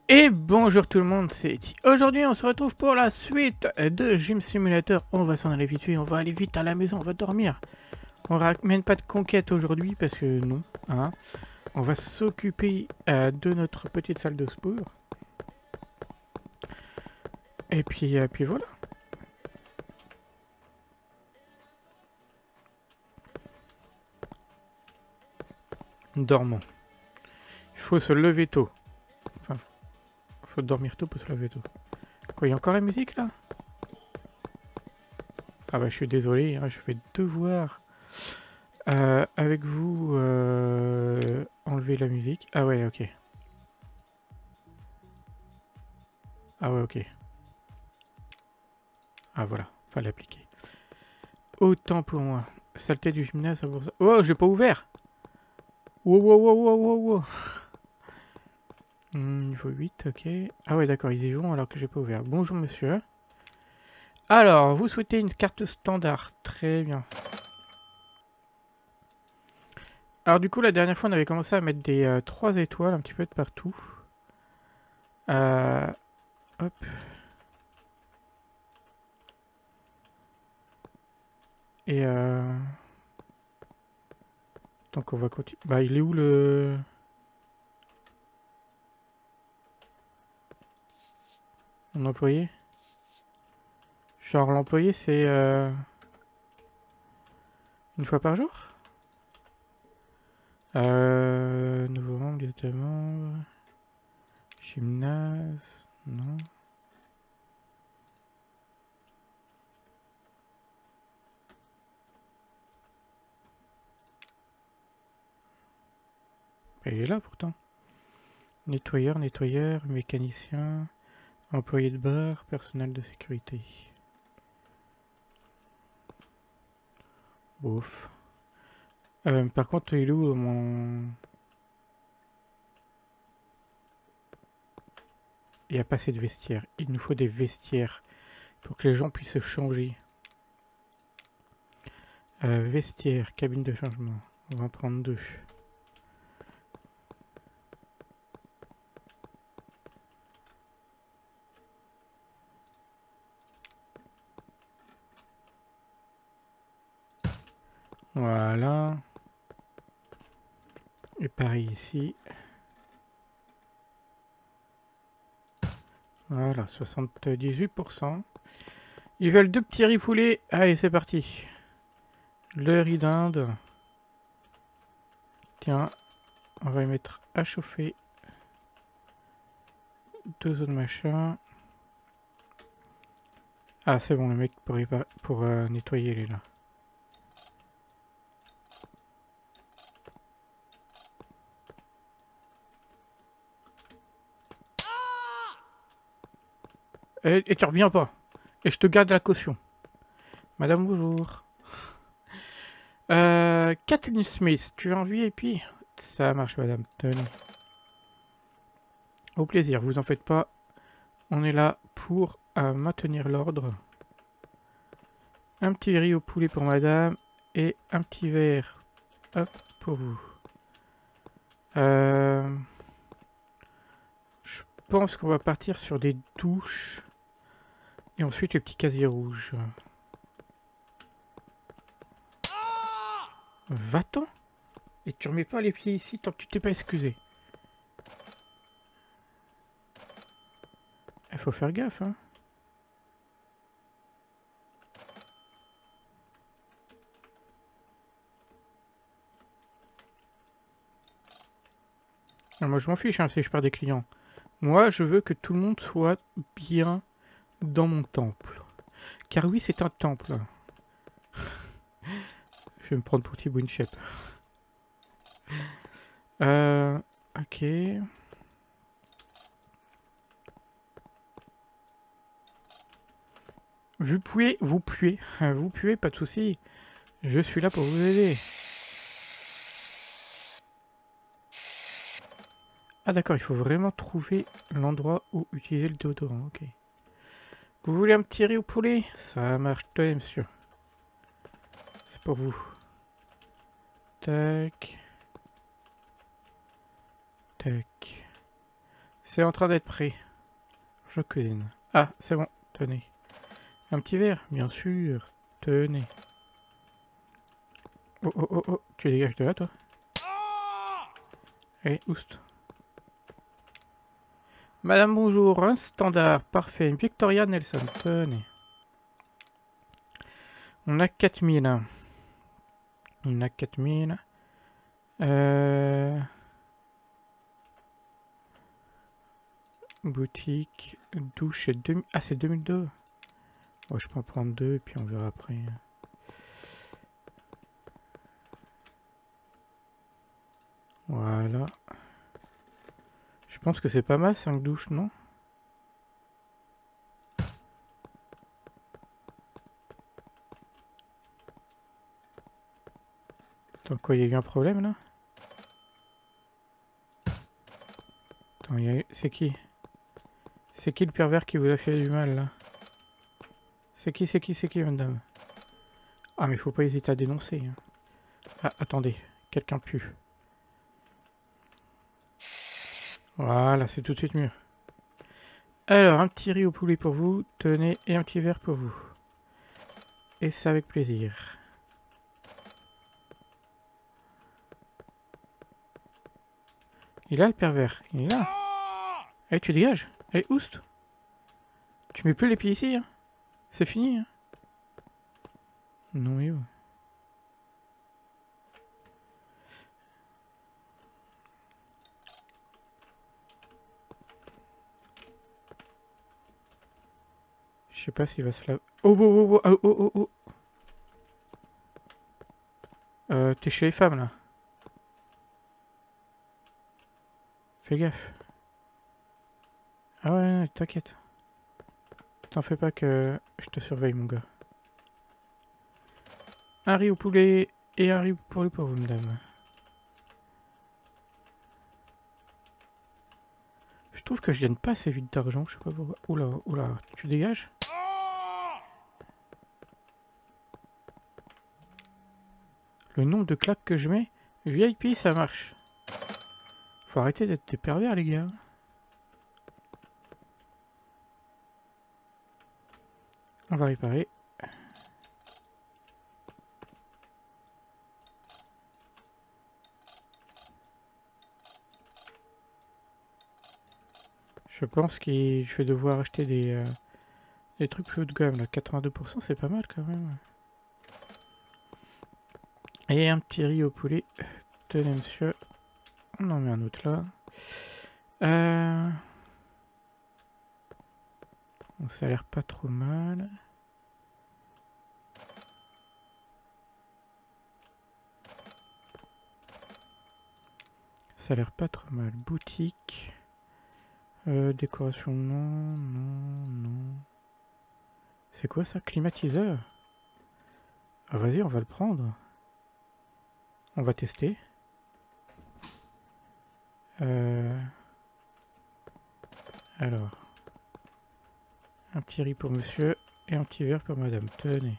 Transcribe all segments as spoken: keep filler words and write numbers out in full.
Et bonjour tout le monde, c'est Eti. Aujourd'hui on se retrouve pour la suite de Gym Simulator. On va s'en aller vite fait, on va aller vite à la maison, on va dormir. On ramène pas de conquête aujourd'hui parce que non. Hein. On va s'occuper euh, de notre petite salle de sport. Et puis, euh, puis voilà. Dormons. Il faut se lever tôt. Enfin, faut dormir tôt pour se lever tôt. Quoi, il y a encore la musique là? Ah bah je suis désolé, hein, je vais devoir euh, avec vous euh, enlever la musique. Ah ouais, ok. Ah ouais, ok. Ah voilà, fallait appliquer. Autant pour moi. Saleté du gymnase, pour ça. Oh, j'ai pas ouvert. Wow, wow, wow, wow, wow, wow. Hmm, niveau huit, ok. Ah ouais, d'accord, ils y vont alors que j'ai pas ouvert. Bonjour monsieur. Alors, vous souhaitez une carte standard. Très bien. Alors du coup, la dernière fois, on avait commencé à mettre des euh, trois étoiles un petit peu de partout. Euh, hop. Et euh... donc on va continuer. Bah, il est où le... Mon employé? Genre l'employé c'est euh... une fois par jour? Euh... Nouveau membre, liste de membres... Gymnase... Non. Bah, il est là pourtant. Nettoyeur, nettoyeur, mécanicien, employé de bar, personnel de sécurité. Bouf. Euh, par contre, il est où mon... Il n'y a pas assez de vestiaires. Il nous faut des vestiaires pour que les gens puissent se changer. Euh, vestiaire, cabine de changement. On va en prendre deux. Voilà. Et pareil ici. Voilà, soixante-dix-huit pour cent. Ils veulent deux petits riz poulets. Allez, c'est parti. Le riz d'Inde. Tiens, on va y mettre à chauffer. Deux autres machins. Ah, c'est bon, le mec pour, pour euh, nettoyer, il est là. Et, et tu reviens pas. Et je te garde la caution. Madame, bonjour. Euh, Kathleen Smith, tu as envie et puis ça marche, madame. Tenez. Au plaisir, vous en faites pas. On est là pour euh, maintenir l'ordre. Un petit riz au poulet pour madame. Et un petit verre, hop, pour vous. Euh, je pense qu'on va partir sur des douches. Et ensuite le petit casier rouge. Va-t'en. Et tu remets pas les pieds ici tant que tu t'es pas excusé. Il faut faire gaffe, hein. Ah, moi je m'en fiche hein, si je perds des clients. Moi je veux que tout le monde soit bien dans mon temple. Car oui, c'est un temple. Je vais me prendre pour Thibaut Inchep. Euh... Ok... Vous puez, vous puez, vous puez, pas de souci. Je suis là pour vous aider. Ah d'accord, il faut vraiment trouver l'endroit où utiliser le déodorant, ok. Vous voulez un petit riz au poulet? Ça marche, toi, monsieur. C'est pour vous. Tac. Tac. C'est en train d'être prêt. Je cuisine. Ah, c'est bon. Tenez. Un petit verre, bien sûr. Tenez. Oh, oh, oh, oh. Tu dégages de là, toi. Allez, oust. Madame, bonjour. Un standard. Parfait. Une Victoria Nelson. Tenez. On a quatre mille. On a quatre mille. Euh... Boutique. Douche et deux mille. Ah, c'est deux mille deux. Ouais, je peux en prendre deux et puis on verra après. Voilà. Je pense que c'est pas mal, cinq douches, non? Attends, quoi, il y a eu un problème, là? Attends, il y a eu... C'est qui? C'est qui le pervers qui vous a fait du mal, là? C'est qui, c'est qui, c'est qui, madame? Ah, mais faut pas hésiter à dénoncer. Hein. Ah, attendez. Quelqu'un pue. Voilà, c'est tout de suite mieux. Alors, un petit riz au poulet pour vous. Tenez, et un petit verre pour vous. Et ça avec plaisir. Il est là, le pervers. Il est là. Allez, tu dégages. Allez, oust. Tu mets plus les pieds ici, hein. C'est fini, hein. Non, mais où? Je sais pas s'il va se laver. Oh, oh, oh, oh, oh, oh, oh. Euh, t'es chez les femmes, là. Fais gaffe. Ah ouais, t'inquiète. T'en fais pas que je te surveille, mon gars. Un riz au poulet et un riz pour le pour vous, madame. Je trouve que je gagne pas assez vite d'argent, je sais pas pourquoi. Oula, oula, tu dégages? Le nombre de claques que je mets, V I P ça marche. Faut arrêter d'être des pervers, les gars. On va réparer. Je pense que je vais devoir acheter des, euh, des trucs plus haut de gamme. Là. quatre-vingt-deux pour cent, c'est pas mal quand même. Et un petit riz au poulet. Tenez, monsieur. On en met un autre là. Euh... Bon, ça a l'air pas trop mal. Ça a l'air pas trop mal. Boutique. Euh, décoration, non, non, non. C'est quoi ça? Climatiseur? Ah, vas-y, on va le prendre. On va tester. Euh... Alors. Un petit riz pour monsieur et un petit verre pour madame. Tenez.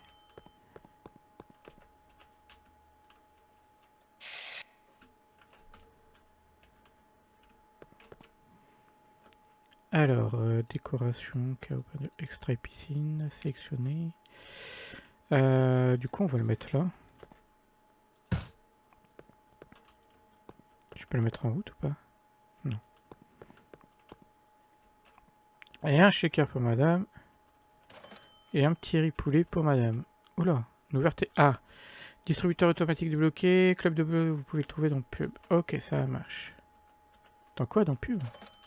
Alors, euh, décoration, extrait piscine, sélectionné. Euh, du coup, on va le mettre là. Je peux le mettre en route ou pas? Non. Et un shaker pour madame. Et un petit riz poulet pour madame. Oula, une ouverture. Ah, distributeur automatique débloqué. Club de bleu, vous pouvez le trouver dans pub. Ok, ça marche. Dans quoi? Dans pub?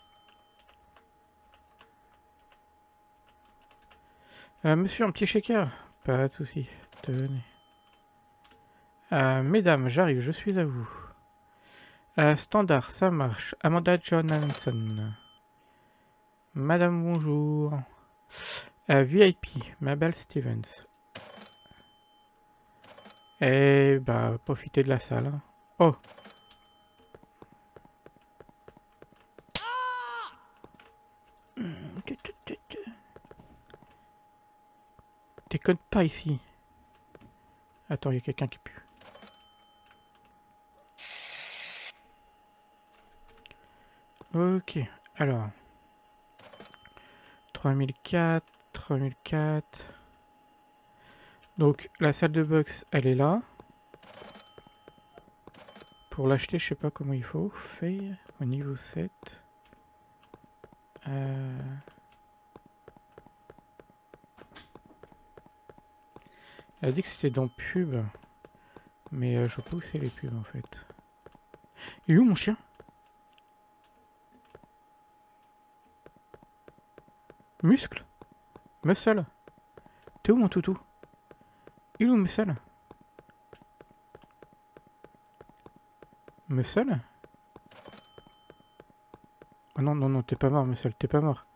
Euh, monsieur, un petit shaker? Pas de souci. Tenez. Euh, mesdames, j'arrive, je suis à vous. Euh, standard, ça marche. Amanda John Hanson. Madame, bonjour. Euh, V I P, Mabel Stevens. Eh bah, profitez de la salle. Hein. Oh. Déconne pas ici. Attends, il y a quelqu'un qui pue. Ok. Alors. trois mille quatre, trois mille quatre. Donc la salle de boxe, elle est là. Pour l'acheter, je sais pas comment il faut. Fait au niveau sept. Euh... Elle a dit que c'était dans pub. Mais euh, je vois pas où c'est les pubs en fait. Il est où mon chien? Muscle? Muscle? T'es où mon toutou? Il est où Muscle? Muscle? Oh non, non, non, t'es pas mort Muscle, t'es pas mort.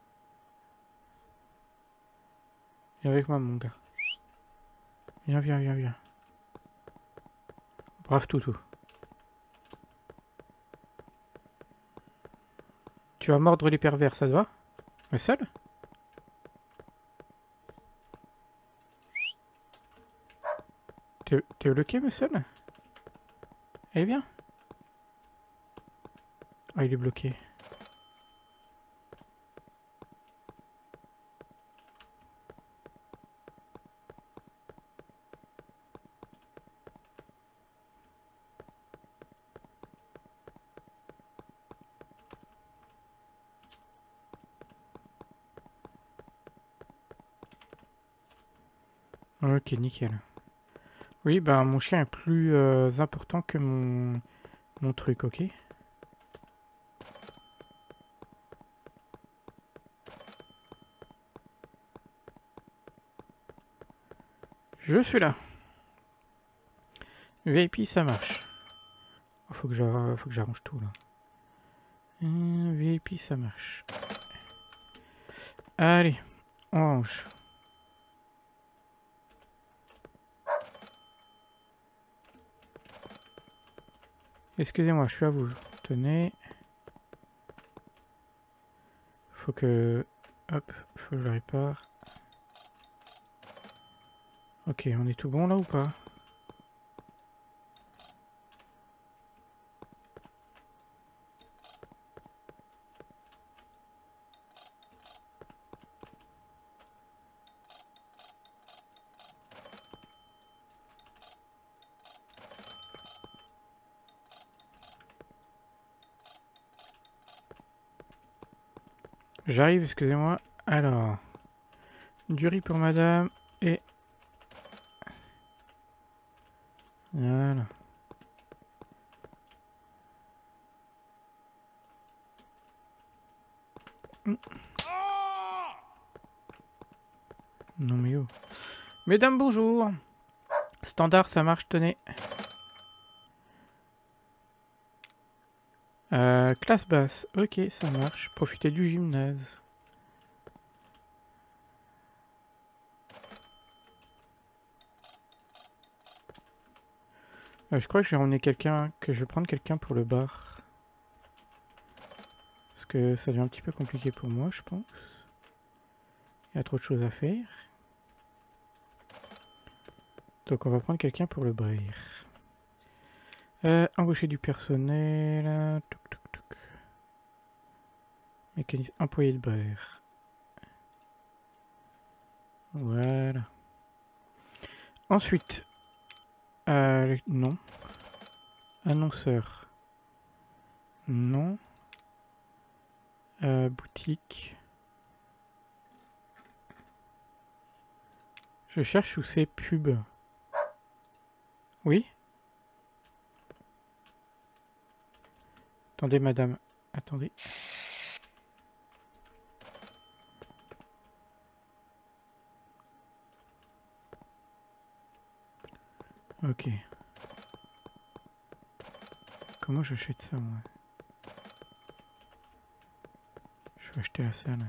Viens avec moi mon gars. Viens, viens, viens, viens. Brave toutou. Tu vas mordre les pervers, ça te va? Muscle? T'es bloqué, Muscle? Eh bien. Ah, il est bloqué. Ok, nickel. Oui, bah mon chien est plus euh, important que mon, mon truc, ok? Je suis là. V I P, ça marche. Oh, faut que j'arrange tout là. Euh, V I P, ça marche. Allez, on range. Excusez-moi, je suis à vous. Tenez. Faut que... Hop, faut que je le répare. Ok, on est tout bon là ou pas? J'arrive, excusez-moi. Alors, du riz pour madame et... Voilà. Mm. Non mais oh. Mesdames, bonjour. Standard, ça marche, tenez. Euh, classe basse, ok, ça marche. Profitez du gymnase. Euh, je crois que je vais emmener quelqu'un, que je vais prendre quelqu'un pour le bar. Parce que ça devient un petit peu compliqué pour moi, je pense. Il y a trop de choses à faire. Donc on va prendre quelqu'un pour le bar. Euh, embaucher du personnel. Toc, toc, toc. Mécanisme employé de bar. Voilà. Ensuite, euh, non. Annonceur. Non. Euh, boutique. Je cherche où c'est pub. Oui? Attendez, madame. Attendez. Ok. Comment j'achète ça, moi? Je vais acheter la salle.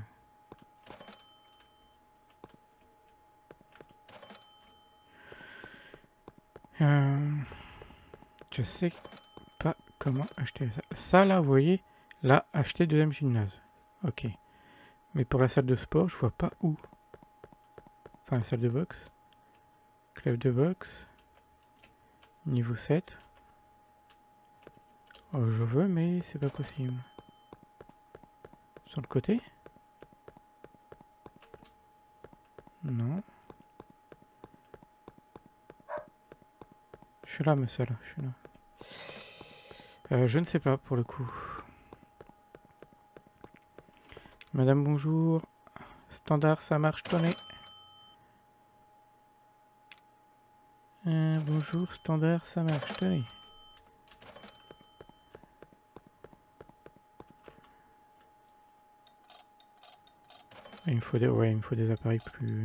Euh, je sais pas comment acheter la salle. Ça, là, vous voyez, là, acheter deuxième gymnase. Ok. Mais pour la salle de sport, je vois pas où. Enfin, la salle de boxe. Club de boxe. Niveau sept. Oh, je veux, mais c'est pas possible. Sur le côté? Non. Je suis là, monsieur, là. Je suis là. Euh, je ne sais pas, pour le coup. Madame, bonjour. Standard, ça marche, tenez. Euh, bonjour, standard, ça marche, tenez. Il me faut des, ouais, il me faut des appareils plus...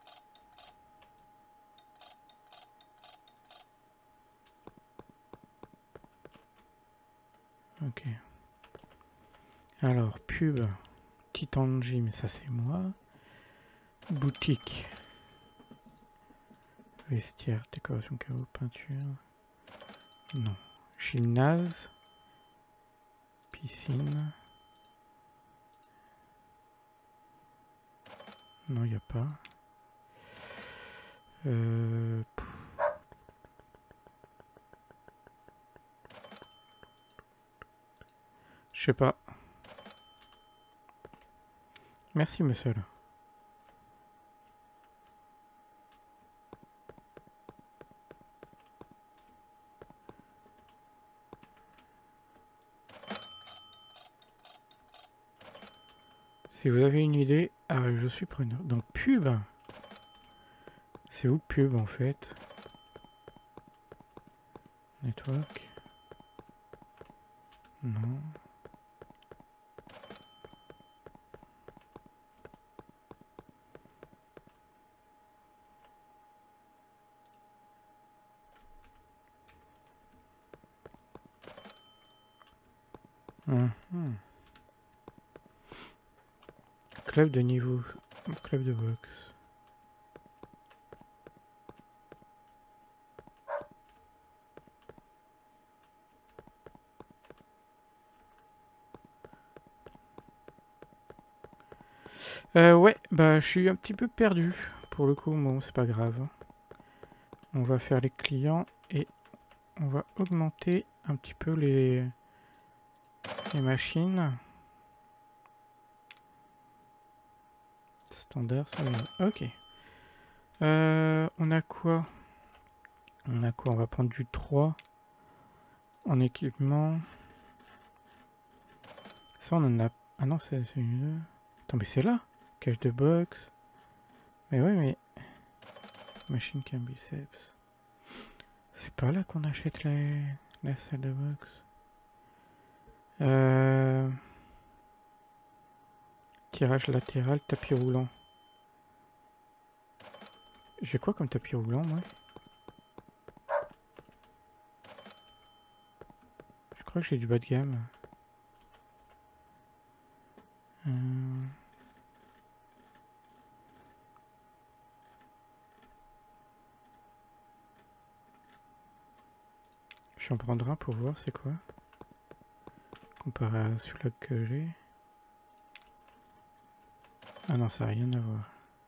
Ok. Alors, pub. Titan Gym, ça c'est moi. Boutique. Vestiaire, décoration, carreaux, peinture. Non. Gymnase. Piscine. Non, il n'y a pas. Euh... Je sais pas. Merci, monsieur. Si vous avez une idée, ah, je suis preneur. Donc pub. C'est où pub en fait? Network. Non. Mmh. Club de niveau. Club de boxe. Euh, ouais, bah je suis un petit peu perdu. Pour le coup, bon, c'est pas grave. On va faire les clients et on va augmenter un petit peu les, les machines. Standard, ça va. Ok. Euh, on a quoi? On a quoi? On va prendre du trois en équipement. Ça, on en a... Ah non, c'est une... Attends, mais c'est là. Cache de boxe. Mais ouais, mais... Machine cam biceps. C'est pas là qu'on achète les... la salle de boxe. Euh... Tirage latéral, tapis roulant. J'ai quoi comme tapis roulant, moi? Je crois que j'ai du bas de gamme. Euh... Je vais en prendre un pour voir c'est quoi. Comparé à celui-là que j'ai. Ah non, ça n'a rien à voir.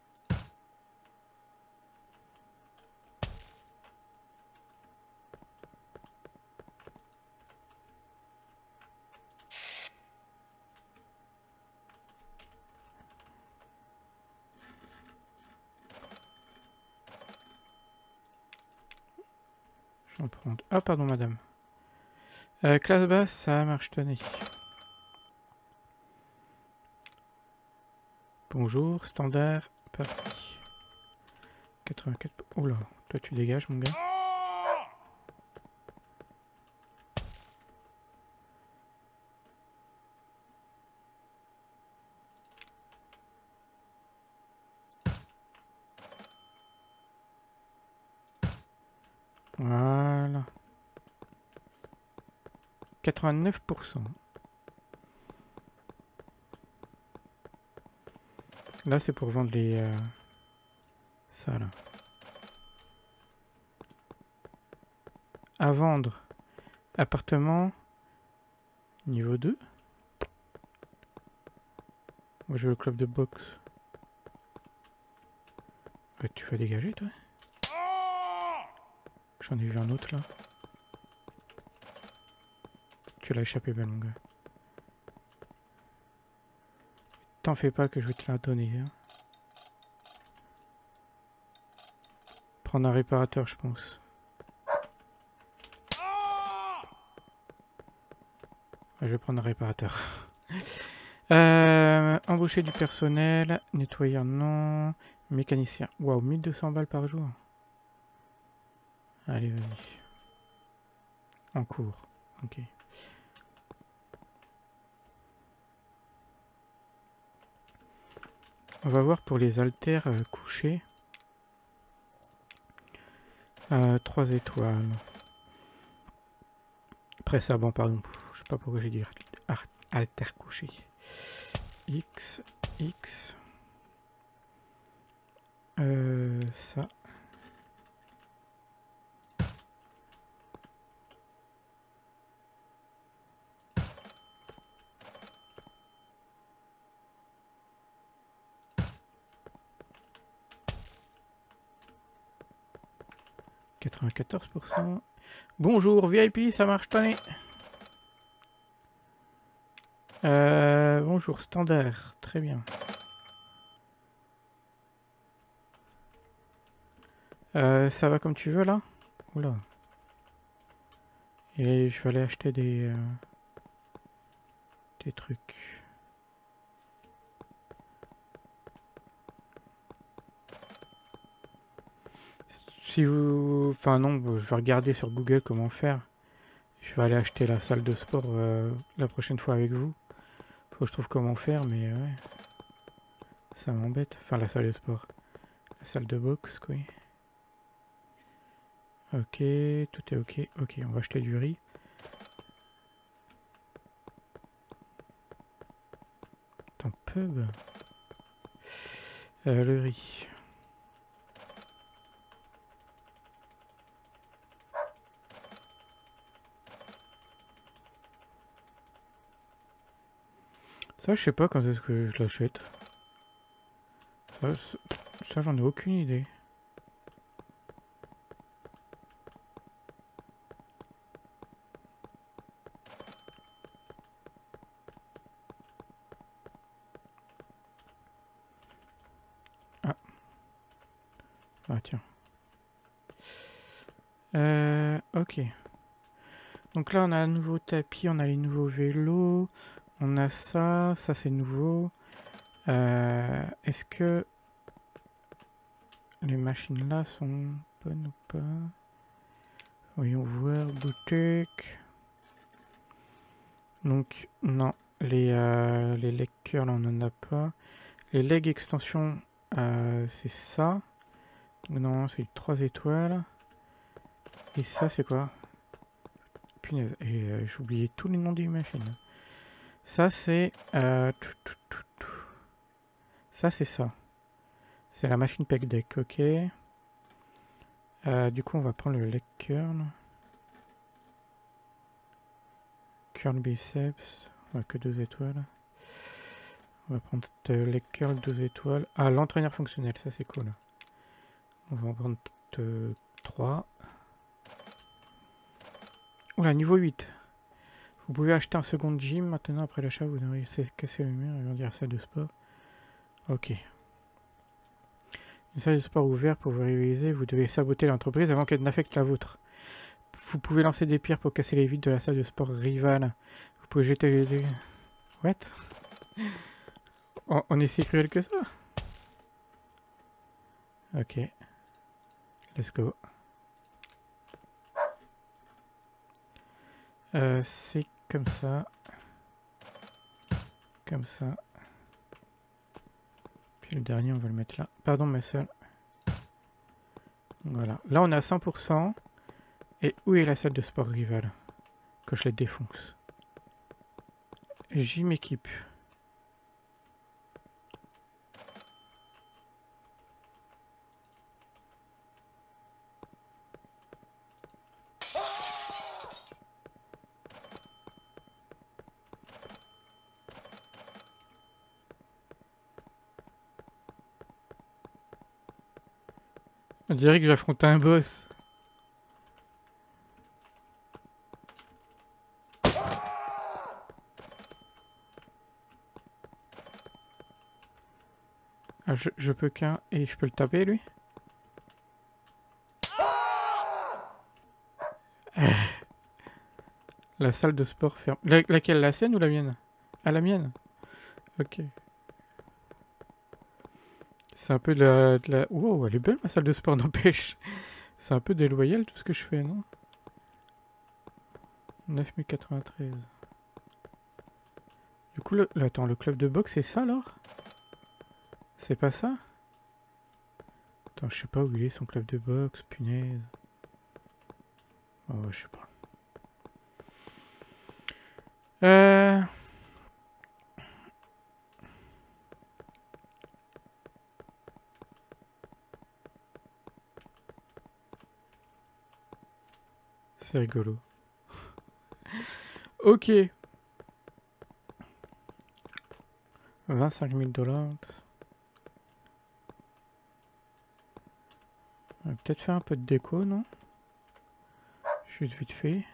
Je vais en prendre. Ah pardon madame. Euh, classe basse, ça marche, tenez. Bonjour, standard, parti. quatre-vingt-quatre... Oula, toi tu dégages mon gars. Voilà. quatre-vingt-neuf pour cent. Là c'est pour vendre les... Euh... Ça là. À vendre. Appartement. Niveau deux. Moi je veux le club de boxe. Ouais, tu vas dégager toi? J'en ai vu un autre là. Tu l'as échappé belle mon gars. T'en fais pas que je vais te la donner. Hein. Prendre un réparateur, je pense. Je vais prendre un réparateur. euh, embaucher du personnel. Nettoyeur, non. Mécanicien. Waouh, mille deux cents balles par jour. Allez, vas-y. En cours. Ok. On va voir pour les haltères euh, couchés. Euh, trois étoiles. Presse à banc, pardon. Je sais pas pourquoi j'ai dit haltère couché. X, X. Euh, ça. quatre-vingt-quatorze pour cent. Bonjour, V I P, ça marche, tenez. Euh, bonjour, standard, très bien. Euh, ça va comme tu veux là? Oula. Et je vais aller acheter des, euh, des trucs. Si vous... Enfin non, je vais regarder sur Google comment faire. Je vais aller acheter la salle de sport euh, la prochaine fois avec vous. Faut que je trouve comment faire, mais ouais. Ça m'embête. Enfin, la salle de sport. La salle de boxe, quoi. Ok, tout est ok. Ok, on va acheter du riz. Ton pub. Euh, le riz. Ça, je sais pas quand est-ce que je l'achète. Ça, ça j'en ai aucune idée. Ah. Ah, tiens. Euh, ok. Donc là, on a un nouveau tapis, on a les nouveaux vélos. On a ça, ça c'est nouveau. Euh, Est-ce que les machines là sont bonnes ou pas? Voyons voir, boutique. Donc non, les, euh, les leg curls on n'en a pas. Les leg extensions, euh, c'est ça. Non, c'est trois étoiles. Et ça c'est quoi? Punaise, et euh, j'ai oublié tous les noms des machines. Ça c'est... Euh, ça c'est ça. C'est la machine pec deck, ok. Euh, du coup, on va prendre le leg curl. Curl biceps. On va que deux étoiles. On va prendre le leg curl deux étoiles. Ah, l'entraîneur fonctionnel, ça c'est cool. On va en prendre trois. Oula, niveau huit. Vous pouvez acheter un second gym. Maintenant, après l'achat, vous devriez casser le mur et dire salle de sport. Ok. Une salle de sport ouverte pour vous réaliser, vous devez saboter l'entreprise avant qu'elle n'affecte la vôtre. Vous pouvez lancer des pierres pour casser les vitres de la salle de sport rivale. Vous pouvez jeter les... What? On, on est si cruel que ça? Ok. Let's go. Euh, c'est comme ça. Comme ça. Puis le dernier, on va le mettre là. Pardon, ma soeur. Voilà. Là, on est à cent pour cent. Et où est la salle de sport rivale? Que je les défonce. J'y m'équipe. On dirait que j'affronte un boss. Ah, je, je peux qu'un et je peux le taper lui. La salle de sport ferme. La, laquelle? La sienne ou la mienne? Ah, la mienne. Ok. C'est un peu de la, de la... Wow, elle est belle ma salle de sport, n'empêche. C'est un peu déloyal tout ce que je fais, non? neuf mille quatre-vingt-treize. Du coup, le... Attends, le club de boxe, c'est ça, alors? C'est pas ça? Attends, je sais pas où il est, son club de boxe, punaise. Oh, ouais, je sais pas. Euh... C'est rigolo. Ok. vingt-cinq mille dollars. On va peut-être faire un peu de déco, non? Juste vite fait.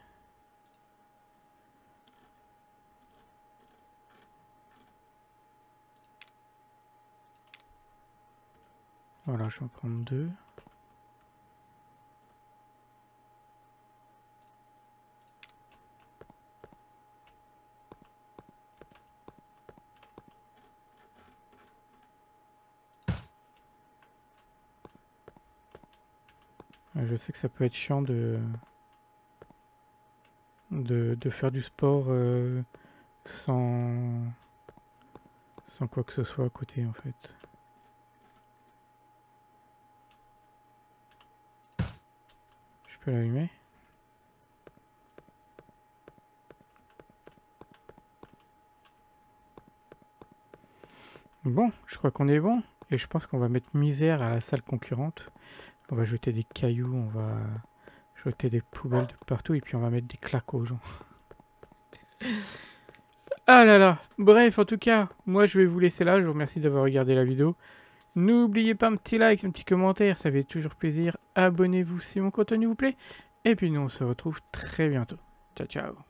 Voilà, je vais en prendre deux. Je sais que ça peut être chiant de, de, de faire du sport euh, sans, sans quoi que ce soit à côté en fait. Je peux l'allumer. Bon, je crois qu'on est bon. Et je pense qu'on va mettre misère à la salle concurrente. On va jeter des cailloux, on va jeter des poubelles de partout et puis on va mettre des claques aux gens. Ah là là. Bref, en tout cas, moi je vais vous laisser là. Je vous remercie d'avoir regardé la vidéo. N'oubliez pas un petit like, un petit commentaire, ça fait toujours plaisir. Abonnez-vous si mon contenu vous plaît. Et puis nous on se retrouve très bientôt. Ciao ciao.